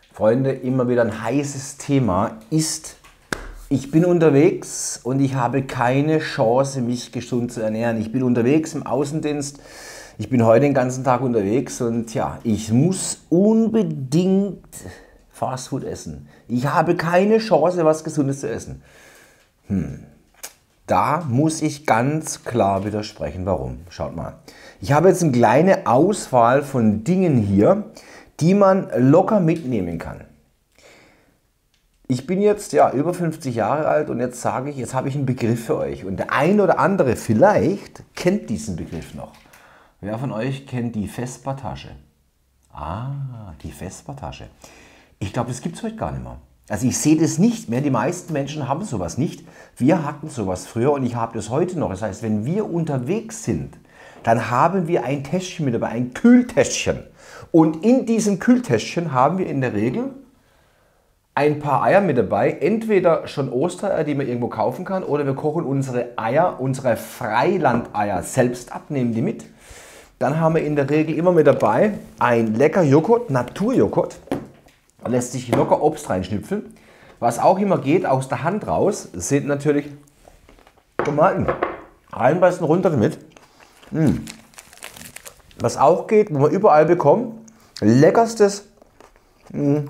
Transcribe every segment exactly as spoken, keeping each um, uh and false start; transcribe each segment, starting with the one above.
Freunde, immer wieder ein heißes Thema ist, ich bin unterwegs und ich habe keine Chance, mich gesund zu ernähren. Ich bin unterwegs im Außendienst, ich bin heute den ganzen Tag unterwegs und ja, ich muss unbedingt Fastfood essen. Ich habe keine Chance, was Gesundes zu essen. Hm. Da muss ich ganz klar widersprechen. Warum? Schaut mal. Ich habe jetzt eine kleine Auswahl von Dingen hier, die man locker mitnehmen kann. Ich bin jetzt ja über fünfzig Jahre alt und jetzt sage ich, jetzt habe ich einen Begriff für euch. Und der ein oder andere vielleicht kennt diesen Begriff noch. Wer von euch kennt die Vespertasche? Ah, die Vespertasche. Ich glaube, das gibt es heute gar nicht mehr. Also ich sehe das nicht mehr. Die meisten Menschen haben sowas nicht. Wir hatten sowas früher und ich habe das heute noch. Das heißt, wenn wir unterwegs sind, dann haben wir ein Täschchen mit dabei, ein Kühltäschchen. Und in diesem Kühltäschchen haben wir in der Regel ein paar Eier mit dabei. Entweder schon Ostereier, die man irgendwo kaufen kann, oder wir kochen unsere Eier, unsere Freilandeier selbst ab, nehmen die mit. Dann haben wir in der Regel immer mit dabei ein lecker Joghurt, Naturjoghurt. Da lässt sich locker Obst reinschnipfeln. Was auch immer geht, aus der Hand raus, sind natürlich Tomaten. Reinbeißen, runter damit. Mm. Was auch geht, wo man überall bekommt, leckerstes mm,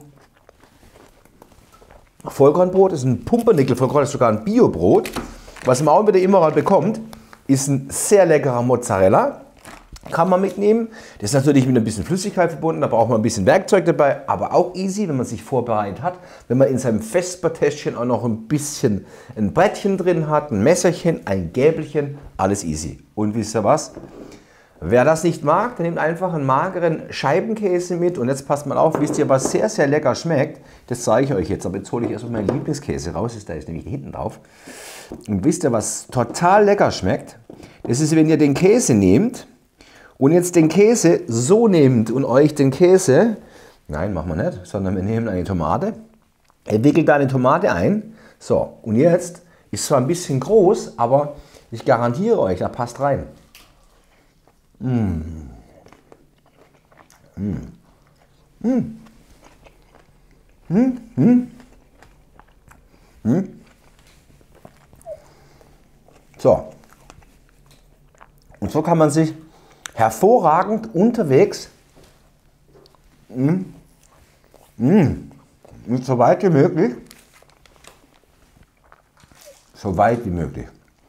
Vollkornbrot, das ist ein Pumpernickel-Vollkorn, das ist sogar ein Biobrot. Was man auch wieder immer bekommt, ist ein sehr leckerer Mozzarella. Kann man mitnehmen. Das ist natürlich mit ein bisschen Flüssigkeit verbunden, da braucht man ein bisschen Werkzeug dabei, aber auch easy, wenn man sich vorbereitet hat. Wenn man in seinem Vespertäschchen auch noch ein bisschen ein Brettchen drin hat, ein Messerchen, ein Gäbelchen, alles easy. Und wisst ihr was? Wer das nicht mag, der nimmt einfach einen mageren Scheibenkäse mit. Und jetzt passt mal auf, wisst ihr, was sehr, sehr lecker schmeckt? Das zeige ich euch jetzt, aber jetzt hole ich erstmal meinen Lieblingskäse raus, da ist nämlich hinten drauf. Und wisst ihr, was total lecker schmeckt? Das ist, wenn ihr den Käse nehmt, und jetzt den Käse so nehmt und euch den Käse, nein, machen wir nicht, sondern wir nehmen eine Tomate, ihr wickelt da eine Tomate ein, so, und jetzt ist zwar ein bisschen groß, aber ich garantiere euch, da passt rein. Mmh. Mmh. Mmh. Mmh. Mmh. Mmh. So, und so kann man sich hervorragend unterwegs, mm, mm, so weit wie möglich, so weit wie möglich,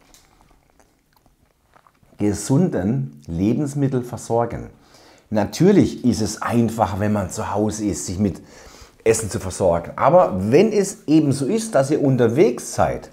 gesunden Lebensmittel versorgen. Natürlich ist es einfacher, wenn man zu Hause ist, sich mit Essen zu versorgen. Aber wenn es eben so ist, dass ihr unterwegs seid,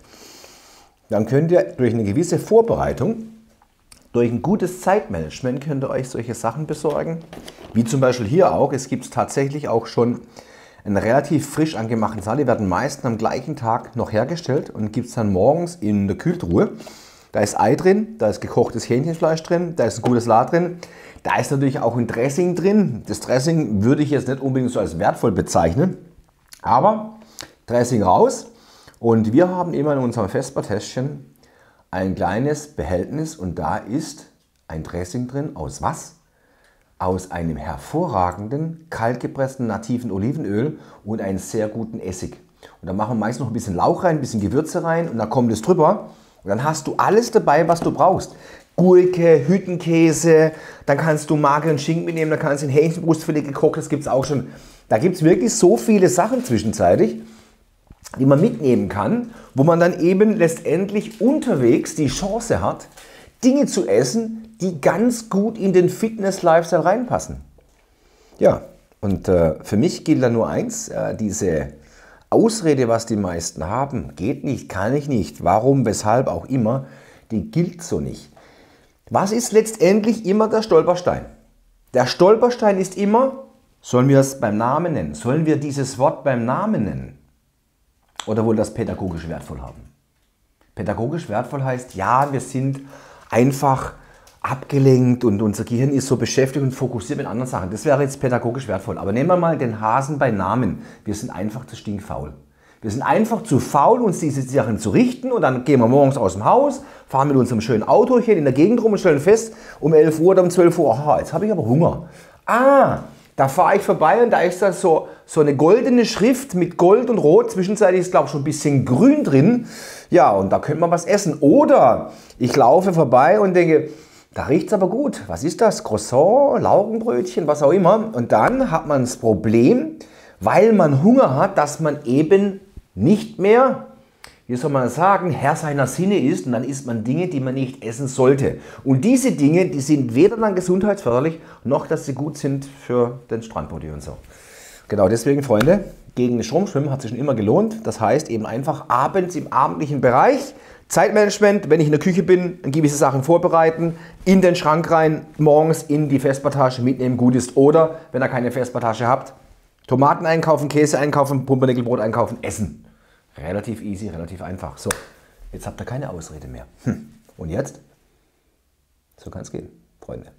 dann könnt ihr durch eine gewisse Vorbereitung, durch ein gutes Zeitmanagement könnt ihr euch solche Sachen besorgen, wie zum Beispiel hier auch. Es gibt tatsächlich auch schon einen relativ frisch angemachten Salat. Die werden meistens am gleichen Tag noch hergestellt und gibt es dann morgens in der Kühltruhe. Da ist Ei drin, da ist gekochtes Hähnchenfleisch drin, da ist ein gutes Salat drin. Da ist natürlich auch ein Dressing drin. Das Dressing würde ich jetzt nicht unbedingt so als wertvoll bezeichnen, aber Dressing raus. Und wir haben immer in unserem Vespertäschchen ein kleines Behältnis und da ist ein Dressing drin. Aus was? Aus einem hervorragenden, kaltgepressten, nativen Olivenöl und einem sehr guten Essig. Und da machen wir meist noch ein bisschen Lauch rein, ein bisschen Gewürze rein und dann kommt es drüber. Und dann hast du alles dabei, was du brauchst. Gurke, Hüttenkäse, dann kannst du mageren Schinken mitnehmen, dann kannst du ein Hähnchenbrustfilet gekocht, das gibt es auch schon. Da gibt es wirklich so viele Sachen zwischenzeitlich, die man mitnehmen kann, wo man dann eben letztendlich unterwegs die Chance hat, Dinge zu essen, die ganz gut in den Fitness-Lifestyle reinpassen. Ja, und äh, für mich gilt da nur eins, äh, diese Ausrede, was die meisten haben, geht nicht, kann ich nicht, warum, weshalb auch immer, die gilt so nicht. Was ist letztendlich immer der Stolperstein? Der Stolperstein ist immer, sollen wir es beim Namen nennen, sollen wir dieses Wort beim Namen nennen? Oder wohl das pädagogisch wertvoll haben? Pädagogisch wertvoll heißt, ja, wir sind einfach abgelenkt und unser Gehirn ist so beschäftigt und fokussiert mit anderen Sachen. Das wäre jetzt pädagogisch wertvoll. Aber nehmen wir mal den Hasen bei Namen. Wir sind einfach zu stinkfaul. Wir sind einfach zu faul, uns diese Sachen zu richten und dann gehen wir morgens aus dem Haus, fahren mit unserem schönen Autochen in der Gegend rum und stellen fest, um elf Uhr oder um zwölf Uhr, aha, jetzt habe ich aber Hunger. Ah, Da fahre ich vorbei und da ist da so, so eine goldene Schrift mit Gold und Rot. Zwischenzeitlich ist, glaube ich, schon ein bisschen grün drin. Ja, und da könnte man was essen. Oder ich laufe vorbei und denke, da riecht es aber gut. Was ist das? Croissant, Laugenbrötchen, was auch immer. Und dann hat man das Problem, weil man Hunger hat, dass man eben nicht mehr, wie soll man sagen, Herr seiner Sinne ist. Und dann isst man Dinge, die man nicht essen sollte. Und diese Dinge, die sind weder dann gesundheitsförderlich, noch dass sie gut sind für den Strandbody und so. Genau deswegen, Freunde, gegen Stromschwimmen hat sich schon immer gelohnt. Das heißt eben einfach abends im abendlichen Bereich, Zeitmanagement, wenn ich in der Küche bin, dann gewisse Sachen vorbereiten, in den Schrank rein, morgens in die Vespertasche mitnehmen, gut ist. Oder, wenn ihr keine Vespertasche habt, Tomaten einkaufen, Käse einkaufen, Pumpernickelbrot einkaufen, essen. Relativ easy, relativ einfach. So, jetzt habt ihr keine Ausrede mehr. Hm. Und jetzt? So kann es gehen, Freunde.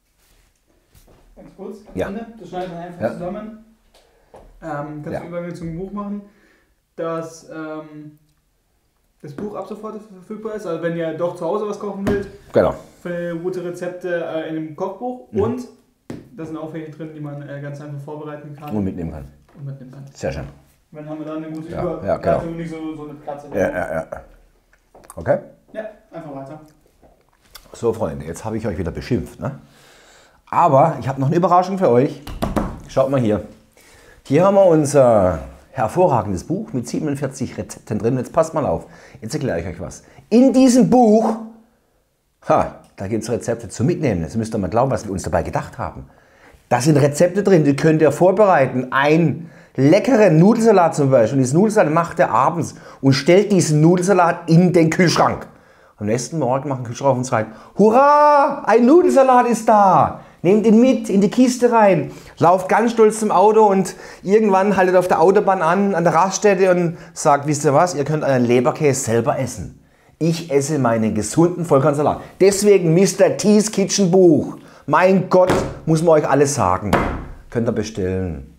Ganz kurz, ja. Ende. Das schneiden wir einfach ja. zusammen. Ähm, kannst ja. du Übergang zum Buch machen, dass ähm, das Buch ab sofort verfügbar ist. Also wenn ihr doch zu Hause was kochen wollt, genau. für gute Rezepte äh, in dem Kochbuch. Mhm. Und da sind auch welche drin, die man äh, ganz einfach vorbereiten kann. Und mitnehmen kann. Und mitnehmen kann. Sehr schön. Dann haben wir dann eine gute ja, Über ja, genau. und nicht so, so eine Platz. Ja, ja, ja. Okay? Ja, einfach weiter. So, Freunde, jetzt habe ich euch wieder beschimpft, ne? Aber ich habe noch eine Überraschung für euch. Schaut mal hier. Hier haben wir unser hervorragendes Buch mit siebenundvierzig Rezepten drin. Jetzt passt mal auf. Jetzt erkläre ich euch was. In diesem Buch, ha, da gibt es Rezepte zum Mitnehmen. Jetzt müsst ihr mal glauben, was wir uns dabei gedacht haben. Da sind Rezepte drin, die könnt ihr vorbereiten. Ein leckeren Nudelsalat zum Beispiel. Und diesen Nudelsalat macht ihr abends und stellt diesen Nudelsalat in den Kühlschrank. Am nächsten Morgen macht den Kühlschrank auf und schreit, hurra, ein Nudelsalat ist da. Nehmt ihn mit in die Kiste rein, lauft ganz stolz zum Auto und irgendwann haltet auf der Autobahn an, an der Raststätte und sagt, wisst ihr was, ihr könnt euren Leberkäse selber essen. Ich esse meinen gesunden Vollkornsalat. Deswegen Mister T's Kitchen Buch. Mein Gott, muss man euch alles sagen. Könnt ihr bestellen.